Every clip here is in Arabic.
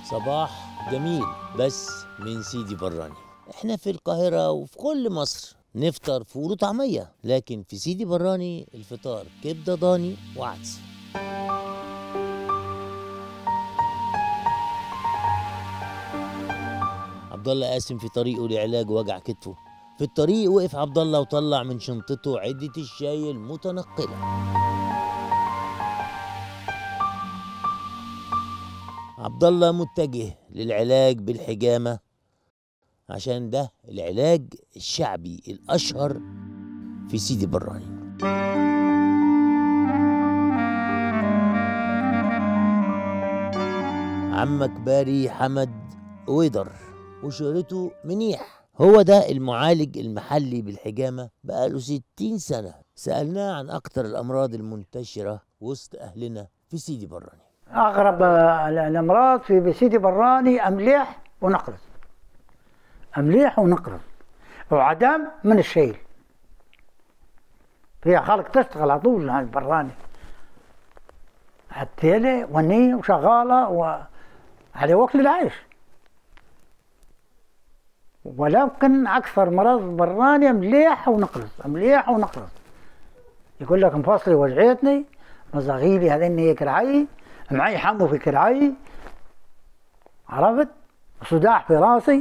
صباح جميل بس من سيدي براني. احنا في القاهرة وفي كل مصر نفطر فول وطعمية، لكن في سيدي براني الفطار كبدة ضاني وعدس. عبد الله قاسم في طريقه لعلاج وجع كتفه. في الطريق وقف عبد الله وطلع من شنطته عدة الشاي المتنقلة. عبد الله متجه للعلاج بالحجامة عشان ده العلاج الشعبي الأشهر في سيدي براني. عمك باري حمد ويدر وشهرته منيح، هو ده المعالج المحلي بالحجامة بقاله 60 سنة. سألناه عن أكتر الأمراض المنتشرة وسط أهلنا في سيدي براني. أغرب الأمراض في سيدي براني أمليح ونقرس، أمليح ونقرس وعدم من الشيل. فيها خلق تشتغل على طول هاي براني، التيلة ونية وشغالة وعلى وقت العيش. ولكن أكثر مرض براني أمليح ونقرس، أمليح ونقرس. يقول لك مفاصلي وجعتني، مزاغيلي هذين هي كرعي، معي حمو في كرعي، عرفت؟ صداع في راسي،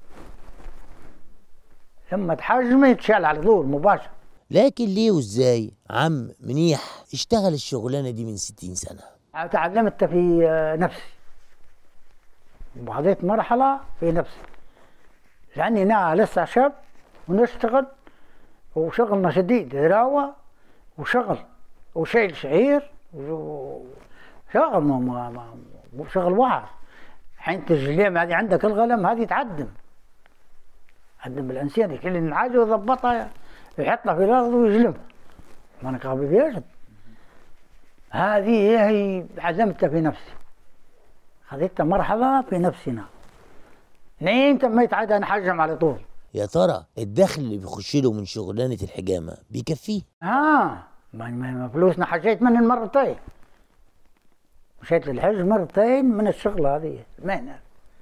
لما تحجمي يتشال على طول مباشر. لكن ليه وازاي عم منيح اشتغل الشغلانة دي من 60 سنة؟ تعلمت في نفسي وبعديت مرحلة في نفسي، لأني أنا لسه شاب ونشتغل وشغلنا شديد، ذراوة وشغل وشيل شعير شغل شغل واعر. حين تجليم هذه عندك الغلم هذه تعدم بالانسان، يشيل النعاجه ويضبطها يحطها في الارض ويجلمها. ما انا قابل بيجد. هذه هي عزمتها في نفسي، خذيتها مرحله في نفسنا. نين تميت عاد انا حجم على طول. يا ترى الدخل اللي بيخش له من شغلانة الحجامة بيكفيه؟ ما فلوسنا حجيت من المرتين. مشيت للحج مرتين من الشغلة هذه المهنة.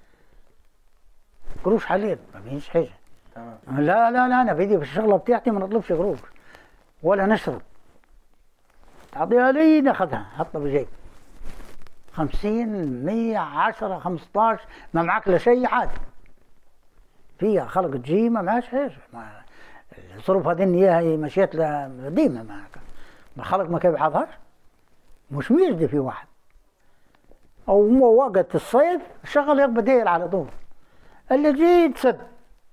قروش حليل ما فيش حاجة. لا أنا في الشغلة بتاعتي ما نطلبش قروش ولا نشرب. تعطيها لي ناخذها حطها بجيب. 50 100 10 15 ما معك لا شيء عاد. فيها خلق تجي ما معاش حاجة. الظروف هذين هي مشيت ديما معك. ما خلق ما كيف حظهاش. مش ميجدي في واحد. أو وقت الصيف الشغل يبقى داير على طول. اللي جيت سد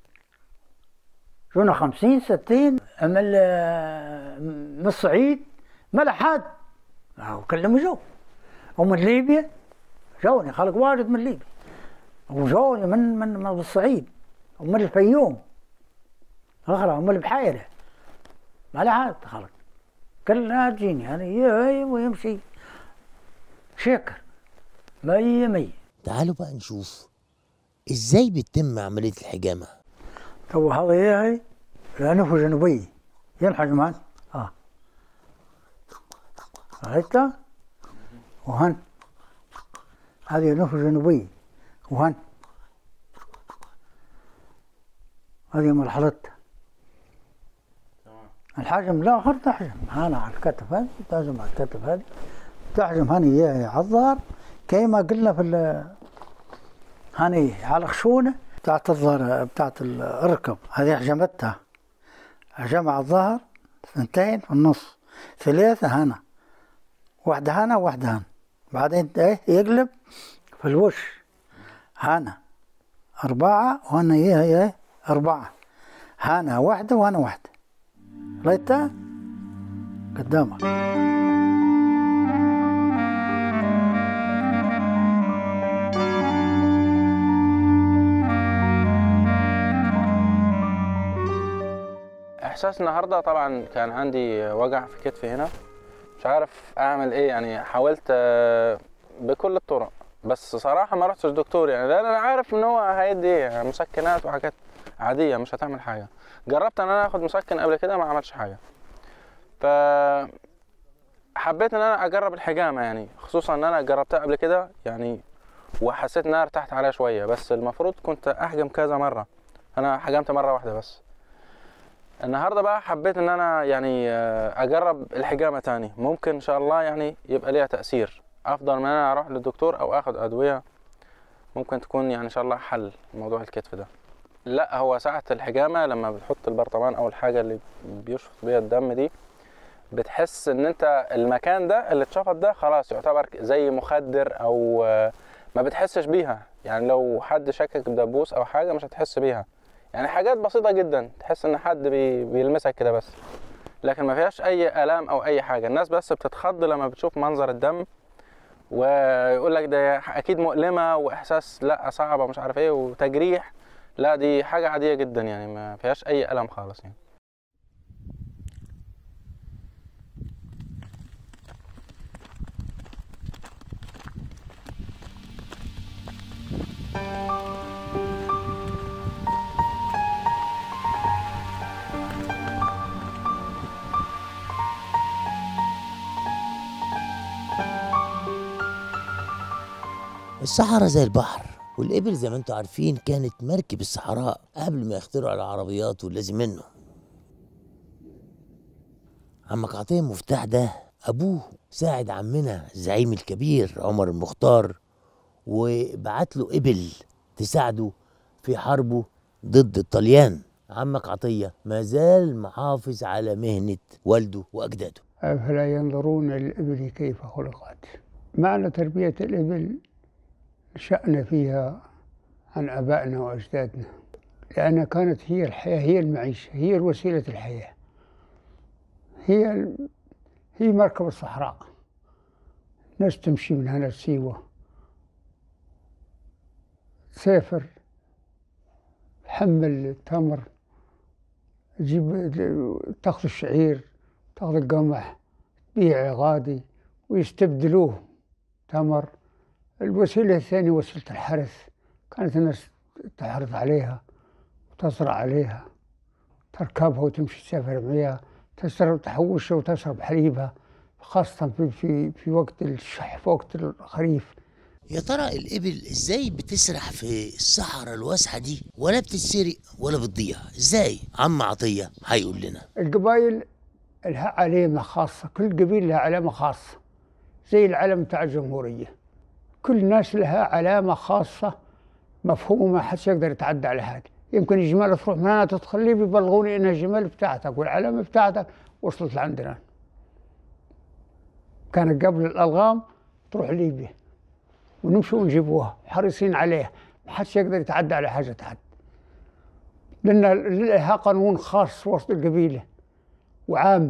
شونا 50 60 من الصعيد ما لحد وكلموا جو. ومن ليبيا جوني خلق واجد من ليبيا، وجوني من الصعيد ومن الفيوم اخرى ومن البحيره ما لحد خلق كلها تجيني يعني ويمشي شكر 100. تعالوا بقى نشوف ازاي بتتم عملية الحجامة. تو هذه هي الأنف الجنوبية ينحجم هان رأيتها وهن هذه الأنف الجنوبية وهن هذه مرحلتها. الحجم الآخر تحجم هنا على الكتف هذه، تحجم على الكتف هذه، تحجم هني على الظهر كيما قلنا في هني على الخشونة بتاعت الظهر بتاعت الركب. هذه حجمتها، حجم على الظهر 2 في النص، 3 هنا، واحدة هنا وواحدة هنا. بعدين يقلب في الوش هنا 4 وهنا هي 4 هنا 1 وهنا 1. رأيتها قدامك. احساس النهارده طبعا كان عندي وجع في كتفي هنا، مش عارف اعمل ايه يعني. حاولت بكل الطرق بس صراحه ما رحتش دكتور يعني، لان انا عارف ان هو هيدي مسكنات وحاجات عاديه مش هتعمل حاجه. جربت ان انا اخد مسكن قبل كده ما عملش حاجه، ف حبيت ان انا اجرب الحجامه يعني، خصوصا ان انا جربتها قبل كده يعني وحسيت ان انا ارتحت عليها شويه، بس المفروض كنت احجم كذا مره، انا حجمت مره واحده بس. النهارده بقى حبيت ان انا يعني اجرب الحجامه تاني، ممكن ان شاء الله يعني يبقى ليها تاثير افضل من انا اروح للدكتور او اخد ادويه، ممكن تكون يعني ان شاء الله حل موضوع الكتف ده. لا هو ساعه الحجامه لما بتحط البرطمان او الحاجه اللي بيشفط بيها الدم دي، بتحس ان انت المكان ده اللي اتشفط ده خلاص يعتبر زي مخدر، او ما بتحسش بيها. يعني لو حد شكك بدبوس او حاجه مش هتحس بيها، يعني حاجات بسيطه جدا تحس ان حد بيلمسك كده بس، لكن ما فيهاش اي الام او اي حاجه. الناس بس بتتخض لما بتشوف منظر الدم ويقول لك ده اكيد مؤلمه واحساس لا صعبه مش عارف ايه وتجريح. لا دي حاجه عاديه جدا، يعني ما فيهاش اي الم خالص يعني. الصحراء زي البحر، والإبل زي ما انتم عارفين كانت مركب الصحراء قبل ما يخترعوا العربيات واللازم منه. عمك عطية مفتاح ده أبوه ساعد عمنا الزعيم الكبير عمر المختار، وبعت له إبل تساعده في حربه ضد الطليان. عمك عطية ما زال محافظ على مهنة والده وأجداده. أفلا ينظرون الإبل كيف خلقت. معنى تربية الإبل نشأنا فيها عن آبائنا وأجدادنا، لأنها كانت هي الحياة، هي المعيشة، هي وسيلة الحياة، هي مركب الصحراء. ناس تمشي من هنا لسيوة، تسافر، تحمل التمر، تجيب تاخذ الشعير، تاخذ القمح، تبيع غادي ويستبدلوه تمر. الوسيلة الثانية وسيلة الحرث، كانت الناس تحرث عليها وتزرع عليها، تركبها وتمشي تسافر معها، تشرب تحوشها وتشرب حليبها، خاصة في وقت الشح، في وقت الخريف. يا ترى الإبل إزاي بتسرح في الصحراء الواسعة دي ولا بتتسرق ولا بتضيع؟ إزاي؟ عم عطية هيقول لنا. القبائل لها علامة خاصة، كل قبيلة لها علامة خاصة زي العلم بتاع الجمهورية. كل الناس لها علامة خاصة مفهومة، ما حدش يقدر يتعدى على هذه. يمكن الجمال تروح من هنا تدخل لي بيبلغوني إنها الجمال بتاعتك والعلامة بتاعتك وصلت لعندنا. كانت قبل الألغام تروح ليبيا ونمشي ونجيبوها، حريصين عليها، ما حدش يقدر يتعدى على حاجة حد، لأن لها قانون خاص وسط القبيلة وعام.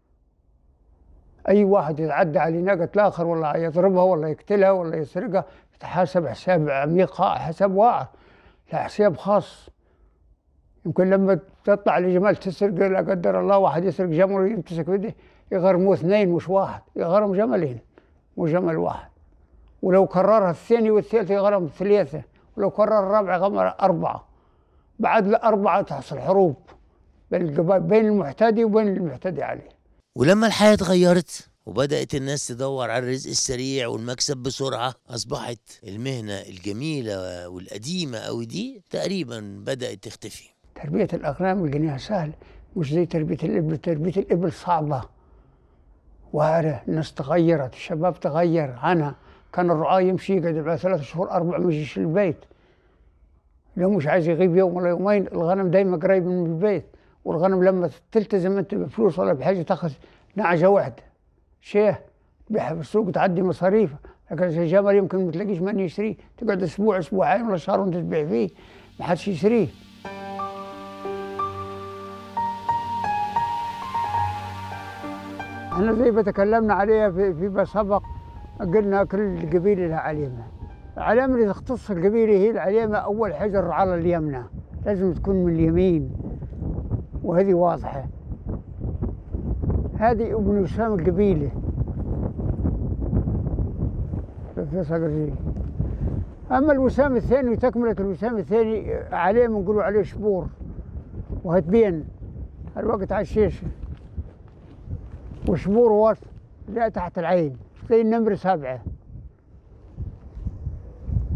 أي واحد يتعدى على ناقة الآخر ولا يضربها ولا يقتلها ولا يسرقها يتحاسب حساب عميق، حساب واعر، لا حساب خاص. يمكن لما تطلع لجمال تسرق لا قدر الله واحد يسرق جمل ويمسك بيده يغرموه اثنين مش واحد، يغرم جملين مش جمل واحد. ولو كررها الثاني والثالث يغرم ثلاثة، ولو كرر الرابع غمر أربعة. بعد الأربعة تحصل حروب بين القبائل، بين المعتدي وبين المعتدي عليه. ولما الحياة اتغيرت وبدأت الناس تدور على الرزق السريع والمكسب بسرعة، أصبحت المهنة الجميلة والقديمة أوي دي تقريبا بدأت تختفي. تربية الأغنام الجنيها سهل، مش زي تربية الإبل. تربية الإبل صعبة وعرة. الناس تغيرت، الشباب تغير عنها. كان الرعاة يمشي يقعد بعد 3 شهور 4 ما يجيش البيت، لو مش عايز يغيب يوم ولا يومين. الغنم دايما قريب من البيت، والغنم لما تلتزم انت بفلوس ولا بحاجه تاخذ نعجه واحده شيه تبيعها في السوق تعدي مصاريفها. لكن الجمل يمكن ما تلاقيش من يشتريه، تقعد اسبوع اسبوعين ولا شهر وانت تبيع فيه ما حدش يشتريه. احنا زي ما تكلمنا عليها فيما سبق، قلنا كل قبيله لها علامه. العلامه اللي تختص القبيله هي العلامه اول حاجه الرعاله اليمنى، لازم تكون من اليمين، وهذه واضحه. هذه ابن وسام القبيله في صقر. اما الوسام الثاني وتكمله الوسام الثاني علامه نقولوا عليه شبور، وهتبين الوقت على الشاشه. وشبور وسط جاء تحت العين زي النمر 7.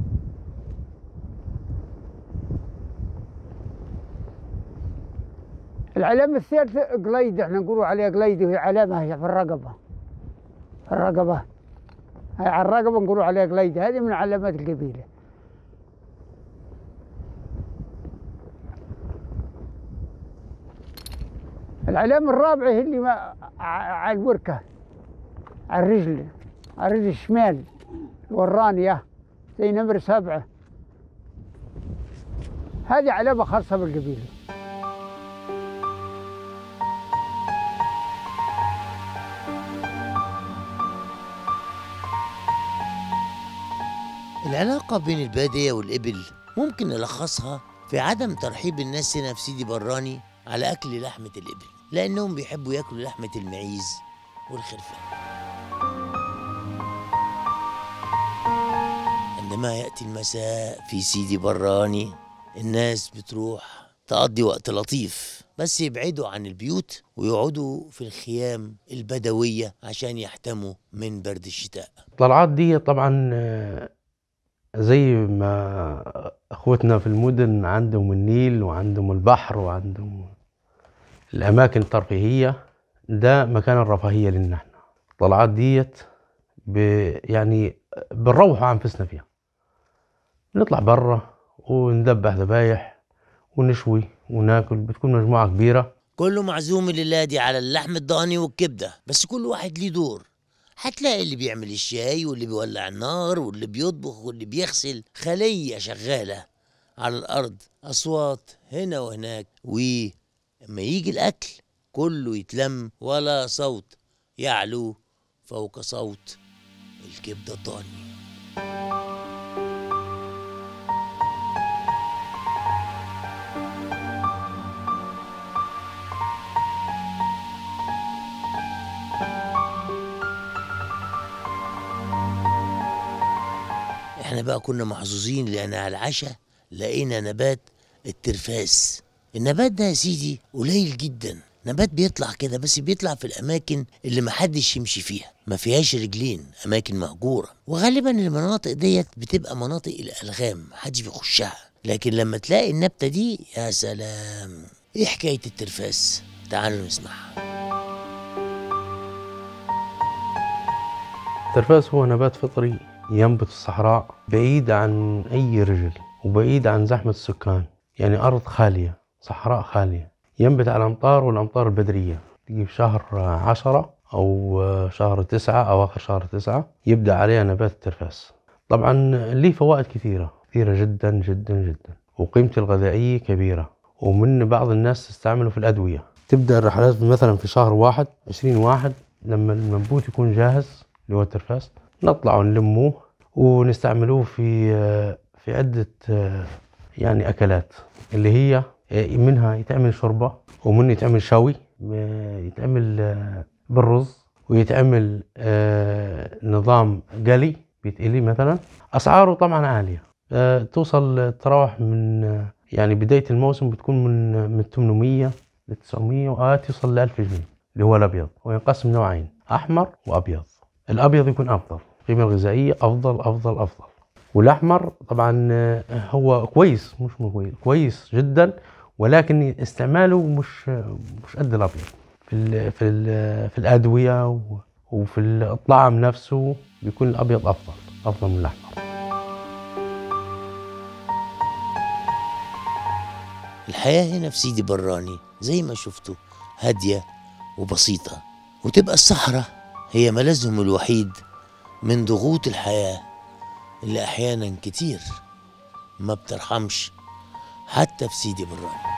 العلامة الثالثة قليدة، احنا نقولوا عليها قليدة، وهي علامة هي في الرقبة. الرقبة هي على الرقبة نقولوا عليها قليدة، هذه من علامات القبيلة. العلامة الرابعة هي اللي على الوركة، على الرجل الشمال الورانية زي نمر 7. هذه علامة خاصة بالقبيلة. العلاقة بين البادية والإبل ممكن نلخصها في عدم ترحيب الناس هنا في سيدي براني على أكل لحمة الإبل، لأنهم بيحبوا ياكلوا لحمة المعيز والخرفان. عندما يأتي المساء في سيدي براني الناس بتروح تقضي وقت لطيف، بس يبعدوا عن البيوت ويقعدوا في الخيام البدوية عشان يحتموا من برد الشتاء. الطلعات دي طبعا زي ما اخوتنا في المدن عندهم النيل وعندهم البحر وعندهم الاماكن الترفيهيه، ده مكان الرفاهيه لنا احنا. الطلعات ديت يعني بنروح انفسنا فيها، نطلع برا وندبح ذبايح ونشوي وناكل، بتكون مجموعه كبيره. كله معزوم الليلة دي على اللحم الضاني والكبدة، بس كل واحد ليه دور. هتلاقي اللي بيعمل الشاي واللي بيولع النار واللي بيطبخ واللي بيغسل، خلية شغالة على الأرض، أصوات هنا وهناك، ولما يجي الأكل كله يتلم ولا صوت يعلو فوق صوت الكبدة الضاني. احنا بقى كنا محظوظين لأن على العشاء لقينا نبات الترفاس. النبات ده يا سيدي قليل جدا، نبات بيطلع كده بس بيطلع في الأماكن اللي محدش يمشي فيها، ما فيهاش رجلين، أماكن مهجورة، وغالبا المناطق ديت بتبقى مناطق الألغام محدش بيخشها. لكن لما تلاقي النبتة دي يا سلام. ايه حكاية الترفاس؟ تعالوا نسمعها. الترفاس هو نبات فطري ينبت في الصحراء، بعيد عن أي رجل وبعيد عن زحمة السكان، يعني أرض خالية، صحراء خالية، ينبت على الأمطار والأمطار البدرية. تجي في شهر 10 أو شهر 9 أو آخر شهر 9 يبدأ عليها نبات الترفاس. طبعا ليه فوائد كثيرة جدا جدا جدا، وقيمته الغذائية كبيرة، ومن بعض الناس تستعمله في الأدوية. تبدأ الرحلات مثلا في شهر 1 20/1 لما المنبوت يكون جاهز اللي هو الترفاس، نطلع ونلموه ونستعملوه في عدة يعني أكلات، اللي هي منها يتعمل شوربة، ومنه يتعمل شوي، يتعمل بالرز، ويتعمل نظام قلي بيتقلي مثلا. أسعاره طبعا عالية، توصل تراوح من يعني بداية الموسم بتكون من 800 ل 900 وآت يوصل ل 1000 جنيه اللي هو الأبيض، وينقسم نوعين أحمر وأبيض. الأبيض يكون أفضل، القيمة الغذائية أفضل أفضل أفضل. والأحمر طبعا هو كويس، مش كويس جدا، ولكن استعماله مش قد الأبيض في الأدوية وفي الطعم نفسه. بيكون الأبيض أفضل من الأحمر. الحياة هنا في سيدي براني زي ما شفتوا هادية وبسيطة، وتبقى الصحراء هي ملاذهم الوحيد من ضغوط الحياة اللي أحيانا كتير ما بترحمش حتى في سيدي براني.